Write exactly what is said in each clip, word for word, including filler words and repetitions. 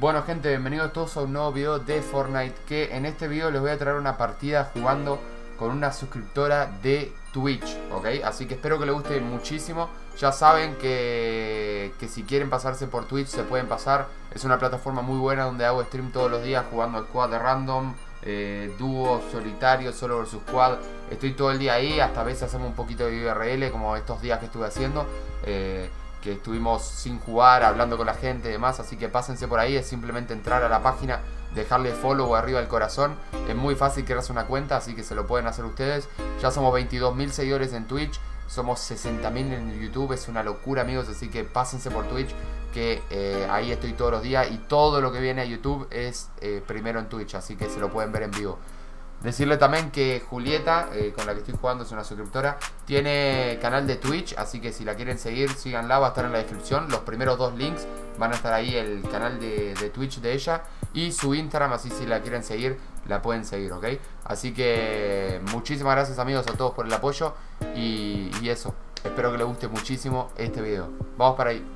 Bueno gente, bienvenidos todos a un nuevo video de Fortnite. Que en este video les voy a traer una partida jugando con una suscriptora de Twitch, ¿ok? Así que espero que les guste muchísimo. Ya saben que, que si quieren pasarse por Twitch se pueden pasar. Es una plataforma muy buena donde hago stream todos los días jugando al squad de random, eh, dúo, solitario, solo versus squad. Estoy todo el día ahí, hasta a veces hacemos un poquito de I R L como estos días que estuve haciendo. Eh... que estuvimos sin jugar, hablando con la gente y demás, así que pásense por ahí. Es simplemente entrar a la página, dejarle follow arriba del corazón. Es muy fácil crearse una cuenta, así que se lo pueden hacer ustedes. Ya somos veintidós mil seguidores en Twitch, somos sesenta mil en YouTube. Es una locura, amigos, así que pásense por Twitch, que eh, ahí estoy todos los días. Y todo lo que viene a YouTube es eh, primero en Twitch, así que se lo pueden ver en vivo. Decirle también que Julieta, eh, con la que estoy jugando, es una suscriptora, tiene canal de Twitch, así que si la quieren seguir, síganla, va a estar en la descripción. Los primeros dos links van a estar ahí, el canal de, de Twitch de ella y su Instagram, así si la quieren seguir, la pueden seguir, ¿ok? Así que muchísimas gracias, amigos, a todos por el apoyo y, y eso, espero que les guste muchísimo este video. Vamos para ahí.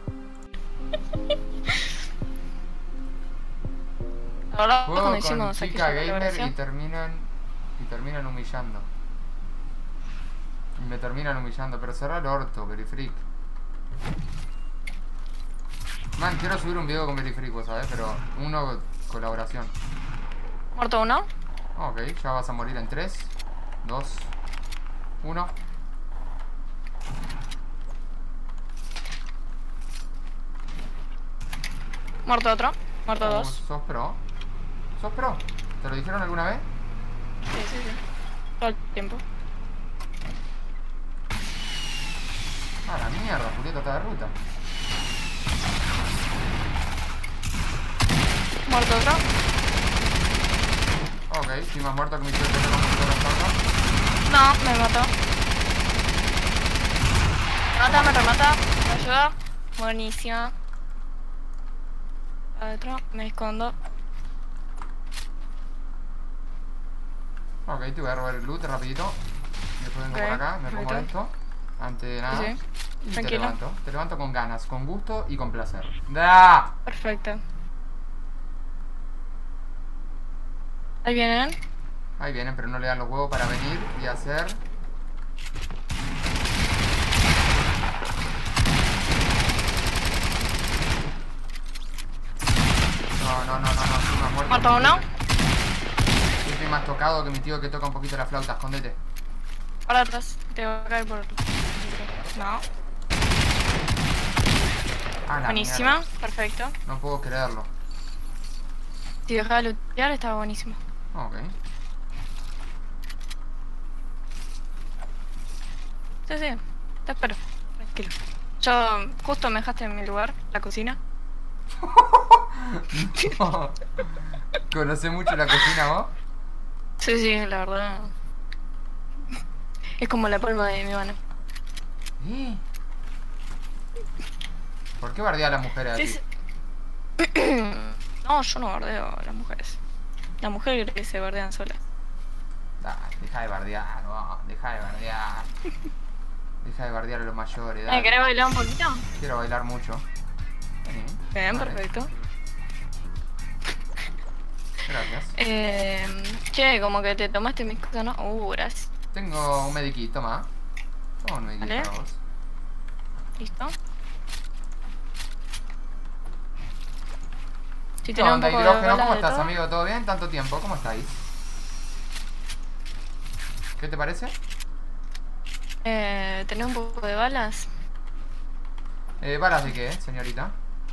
Ahora Juego cuando con hicimos aquí chica la gamer colaboración. y terminan y terminan humillando. Y me terminan humillando, pero cerra el orto, Verifreak. Man, quiero subir un video con Verifreak, vos sabés, pero uno colaboración. Muerto uno. Ok, ya vas a morir en tres, dos, uno. Muerto otro. Muerto Oh, dos. ¿Sos pro? ¿Sos pro? ¿Te lo dijeron alguna vez? Sí, sí, sí. Todo el tiempo. Ah, la mierda, Julieta está de ruta. Muerto otro. Ok, estoy más muerto que mi tío que no me la espalda. No, me mató. Me mata, me remata. Me ayuda. Buenísima. Adentro, me escondo. Ok, te voy a robar el loot rapidito. Después vengo Ok, por acá, me pongo perfecto. esto. Antes de nada. Sí, Y te tranquilo. levanto. Te levanto con ganas, con gusto y con placer. ¡Da! Perfecto. Ahí vienen. Ahí vienen, pero no le dan los huevos para venir y hacer. No, no, no, no, no, estoy más muerto. Muerto uno. Yo estoy más tocado que mi tío que toca un poquito la flauta, escondete. Para atrás. Te voy a caer por. No. Ah, la Buenísima. mierda. Perfecto. No puedo creerlo. Si dejaba de lootear, estaba buenísimo. Ok. Sí, sí, te espero. Tranquilo. Yo justo me dejaste en mi lugar, la cocina. No. ¿Conoces mucho la cocina vos? Sí, sí, la verdad. Es como la palma de mi mano. ¿Eh? ¿Por qué bardea a las mujeres así? Sí, sí. No, yo no bardeo a las mujeres. Las mujeres creo que se bardean solas. Ah, deja de bardear, vos, deja de bardear. Deja de bardear a los mayores, ¿Me dale. querés bailar un poquito? Quiero bailar mucho. Vení. Bien, Dale. perfecto. Gracias. Eh, che, como que te tomaste mis cosas, ¿no? Uh, gracias. Tengo un mediquito más. Toma un mediquito Vale. para vos. Listo. Si ¿Qué tenés un onda, poco de hidrógeno? balas ¿Cómo de estás, todo. amigo? ¿Todo bien? ¿Tanto tiempo? ¿Cómo estáis? ¿Qué te parece? Eh, ¿tenés un poco de balas? Eh, ¿balas de qué, señorita?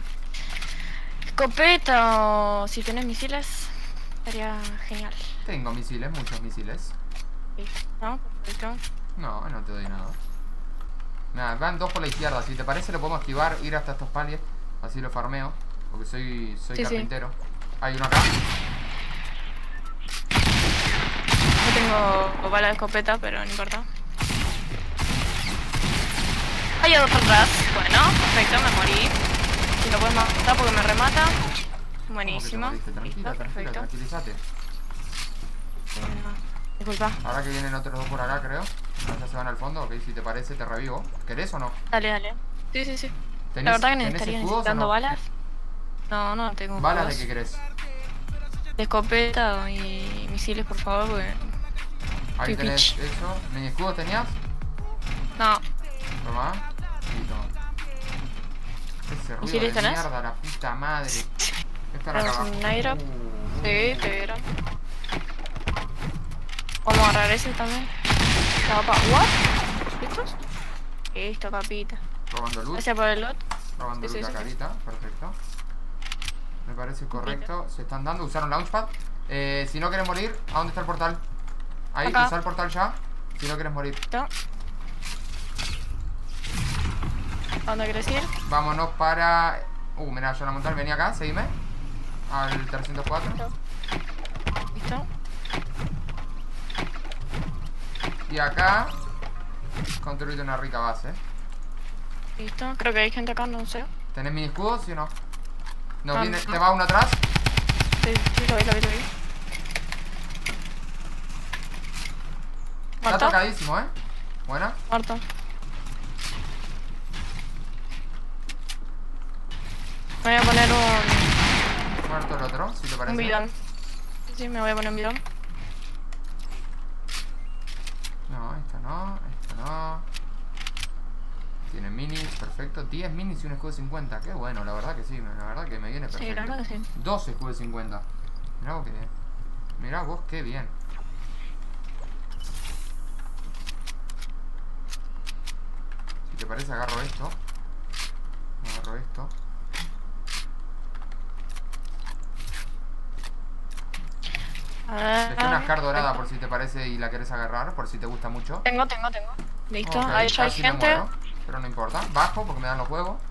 Escopeta o si tenés misiles, estaría genial. Tengo misiles, muchos misiles. ¿No? Perfecto. No, no te doy nada. Nada, van dos por la izquierda. Si te parece lo podemos esquivar, ir hasta estos palies. Así lo farmeo. Porque soy, soy Sí, sí. carpintero. Hay uno acá. No tengo bala de escopeta, pero no importa. Hay otro atrás. Bueno, perfecto, me morí. Si lo puedes matar porque me remata. Buenísimo. ¿Cómo que te moriste? Tranquila, Listo, tranquila, perfecto. tranquilízate. Eh, disculpa. Ahora que vienen otros dos por acá, creo. Ya se van al fondo, ok, si te parece te revivo. ¿Querés o no? Dale, dale. Sí, sí, sí. ¿Tenés, La verdad que tenés necesitaría escudos o necesitando no? balas. No, no tengo ¿Balas cosas. de qué querés? De escopeta y misiles, por favor, porque... Ahí Estoy tenés pitch. eso. ¿Mini escudos tenías? No. Toma. Listo. Ese ruido ¿Misiles de tenés? mierda, la puta madre. Están acá Tenemos abajo. un Naira. Uh, Sí, te vieron. Vamos a agarrar ese también. Capa. ¿What? ¿Listos? Listo, capita. Robando luz. Gracias por el lot. Robando Sí, luz sí, la sí. carita. Perfecto. Me parece correcto. Se están dando. Usaron launchpad. Eh, si no quieres morir, ¿a dónde está el portal? Ahí, Acá. usa el portal ya. Si no quieres morir. Listo. ¿A dónde querés ir? Vámonos para... Uh, mirá, yo la montar. Vení acá, seguime. Al trescientos cuatro. Listo. Y acá construirte una rica base. Listo. Creo que hay gente acá, no sé. ¿Tenés mini escudos, sí o no? Nos No, viene, no. ¿te va uno atrás? Sí, sí, lo vi, lo vi, lo vi. Está ¿Muerto? tocadísimo, ¿eh? Buena. Muerto. Me voy a poner un... Muerto el otro, si te parece. un bidón. Sí, sí, me voy a poner un bidón. No, esto no, esto no. Tiene minis, perfecto. diez minis y un escudo de cincuenta. Qué bueno, la verdad que sí, la verdad que me viene perfecto. Sí, la verdad que sí. doce escudos de cincuenta. Mirá vos, que, mirá vos qué bien. Si te parece, agarro esto. Agarro esto. A ver. Dejé una Scar dorada por si te parece y la querés agarrar, por si te gusta mucho. Tengo, tengo, tengo. Listo, Ok, ahí ya hay casi me gente. muero, pero no importa. Bajo porque me dan los huevos.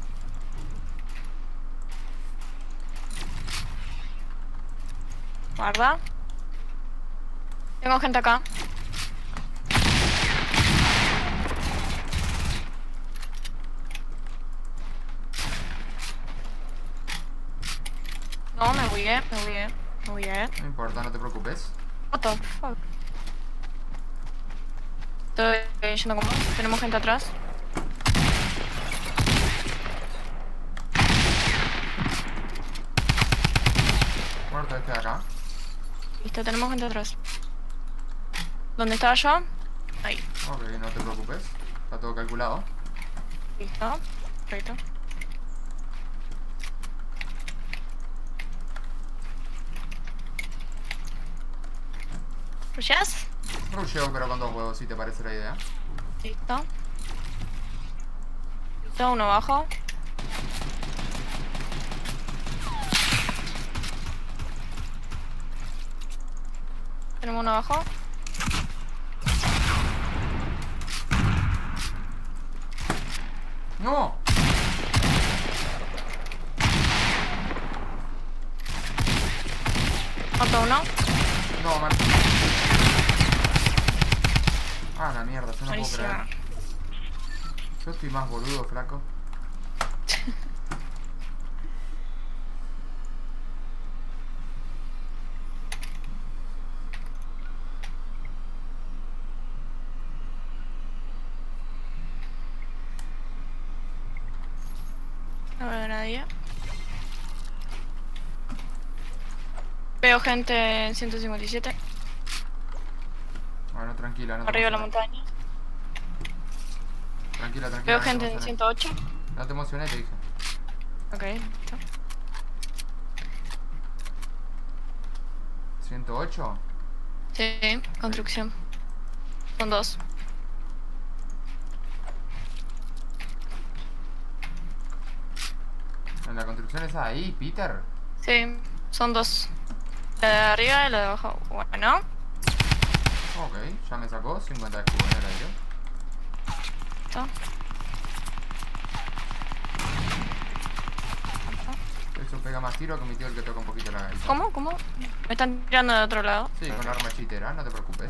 Guarda. Tengo gente acá. No, me bugué, me bugué, me bugué. No importa, no te preocupes. What the fuck. Estoy yendo con vos. Tenemos gente atrás. Muerto este de acá. Listo, tenemos gente atrás. ¿Dónde estaba yo? Ahí. Ok, no te preocupes. Está todo calculado. Listo. Perfecto. ¿Rushas? Rusheo, pero con dos huevos, si te parece la idea. Listo. Listo, uno abajo. Tenemos uno abajo. ¡No! Mato uno. No, man. Ah, la mierda, yo no puedo Buenísima. creer. Yo estoy más boludo, flaco. No veo a nadie. Veo gente en ciento cincuenta y siete. Bueno, tranquila, no te Arriba de la emociones. montaña. Tranquila, tranquila. Veo no te gente en emociones. ciento ocho. No te emocioné, te dije. Ok, listo. ¿ciento ocho? Sí, construcción. Son dos. ¿En la construcción esa ahí, Peter? Sí, son dos. La de arriba y la de abajo. Bueno. Ok, ya me sacó cincuenta de escudo en el aire. Listo. Eso pega más tiro que mi tío el que toca un poquito la gaita. ¿Cómo? ¿Cómo? Me están tirando de otro lado. Sí, con arma chitera, no te preocupes.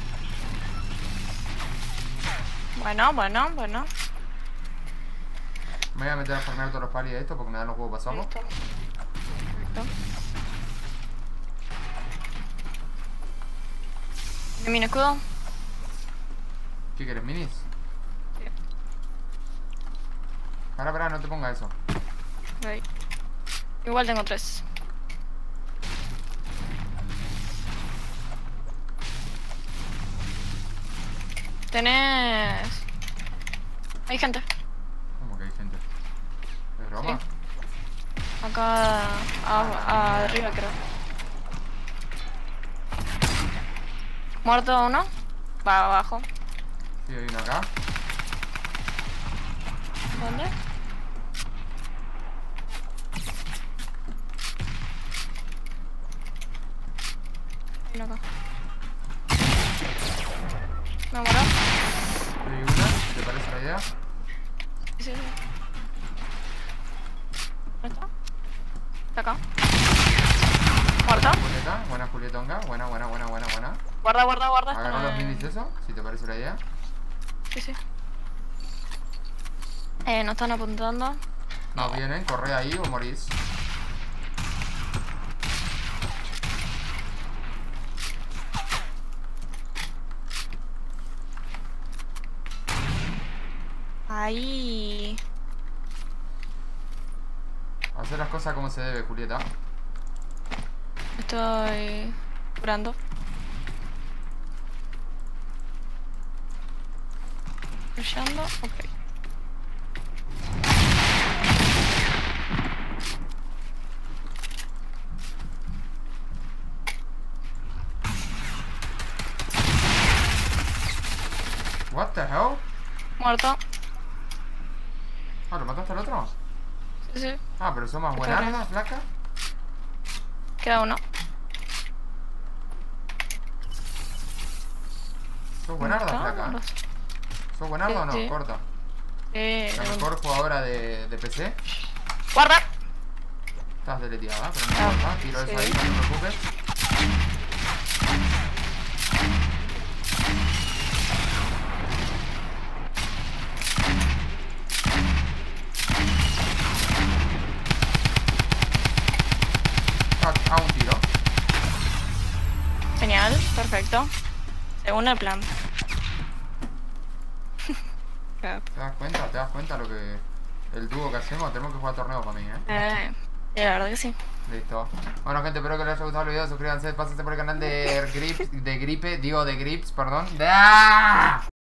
Bueno, bueno, bueno. Me voy a meter a farmear todos los palis de esto porque me dan los huevos pasados. Listo. Listo. ¿Mi mini escudo? ¿Qué quieres, minis? Sí. Pará, pará, no te ponga eso. Ok. Igual tengo tres. Tenés... Hay gente. ¿Cómo que hay gente? ¿Es broma? Sí. Acá... A, a- arriba creo. Muerto uno. Va abajo. Sí, hay uno acá. ¿Dónde? Hay uno acá. Me muero. Sí, hay una, si te parece la idea. Sí, sí, sí. ¿Dónde está? Está acá. Muerta. Julieta, buena Julietonga. Buena, buena, buena, buena, buena. Guarda, guarda, guarda. esto Agarra no los es- minis eso, si te parece la idea. Sí, sí. Eh, nos están apuntando. No vienen, corre ahí o morís. Ahí. Hacer las cosas como se debe, Julieta. Estoy curando. Luchando. Ok. What the hell? Muerto. Ah, ¿lo mataste al otro? Sí, sí. Ah, pero son más Está buenardas, bien. flaca. Queda uno. ¿Sos buenarda, ¿Está? flaca? No sé. ¿Sos buenarda o no? Sí, sí. Corta. Eh, La mejor jugadora de, de P C. Guarda. Estás deleteada, pero no Ah, importa. Tiro eso sí. ahí, no te preocupes. Ah, a un tiro. Genial. Perfecto. Según el plan. Eh, ¿Te das cuenta? ¿Te das cuenta lo que... el dúo que hacemos? Tenemos que jugar torneo para mí, ¿eh? eh, sí, la verdad que sí. Listo. Bueno, gente, espero que les haya gustado el video. Suscríbanse, pásense por el canal de Grips, de Gripe, digo de Grips, perdón. ¡Ah!